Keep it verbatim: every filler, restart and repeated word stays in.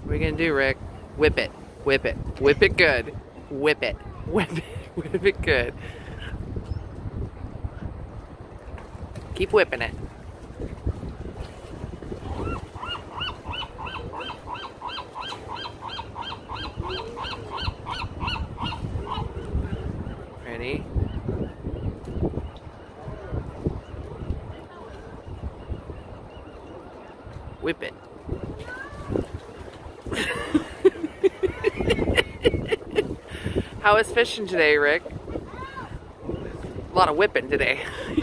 What are you gonna do, Rick? Whip it. Whip it. Whip it good. Whip it. Whip it. Whip it good. Keep whipping it. Ready? Whip it. How was fishing today, Rick? A lot of whipping today.